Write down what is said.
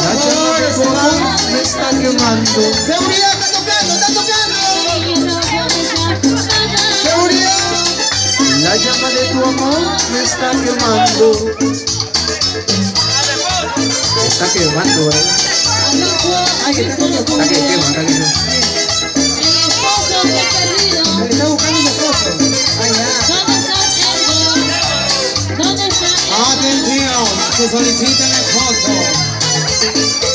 La llama de tu amor me está quemando. Seguridad, está tocando, está tocando. Seguridad. La llama de tu amor me está quemando. Está quemando, ¿verdad? Ay, que está con mi esposo. Está que quema, está que quema. Me está buscando mi esposo. Ay, ya. Atención, se solicita el esposo.